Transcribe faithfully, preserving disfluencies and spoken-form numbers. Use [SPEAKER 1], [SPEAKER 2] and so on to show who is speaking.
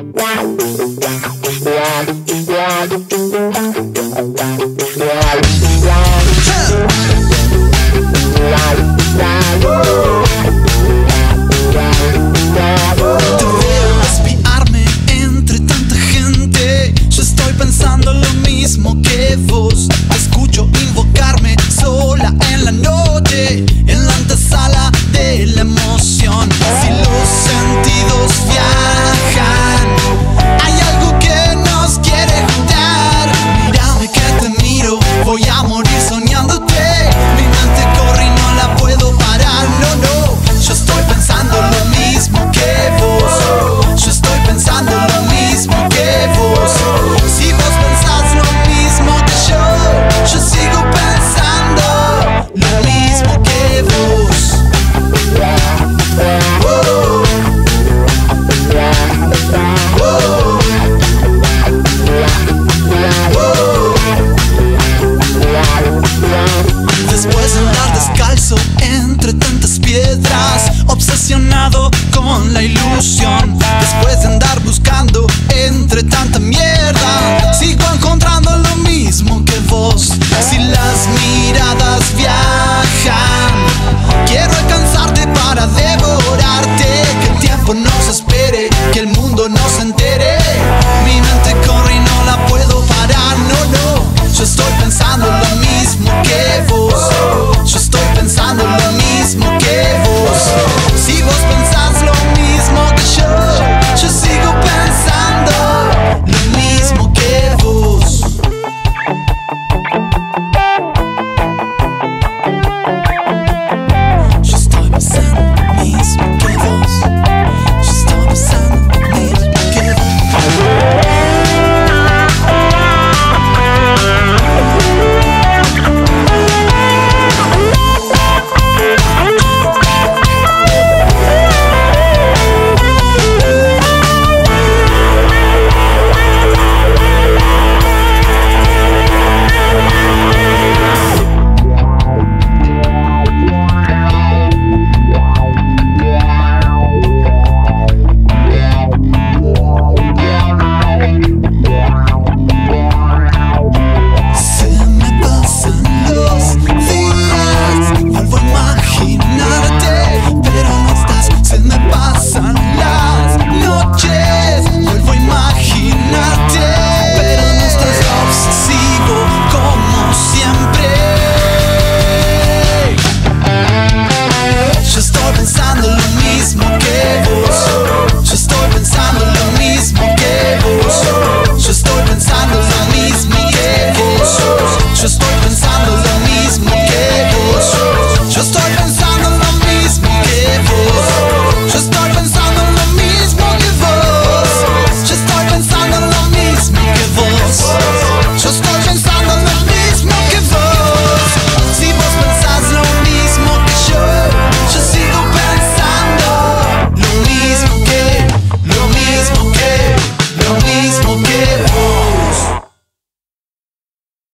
[SPEAKER 1] espiarme entre tanta gente. Yo estoy pensando lo mismo que vos. Te escucho invocarme sola en la noche, en la antesala de la emoción. Si los sentidos viajan, hay algo que nos quiere juntar. Mírame que te miro, voy a morir soñándote. Mi mente corre y no la puedo parar, no, no. Yo estoy pensando lo mismo que vos. Yo estoy pensando lo mismo que vos. Si vos pensás lo mismo que yo, yo sigo pensando lo mismo que vos. Oh. Oh. Oh. Después de andar descalzo entre tantas piedras, obsesionado con la ilusión. Después de andar buscando entre tanta mierda, sigo encontrando lo mismo que vos. Si las miradas viajan, quiero alcanzarte para devorarte. Que el tiempo nos espera.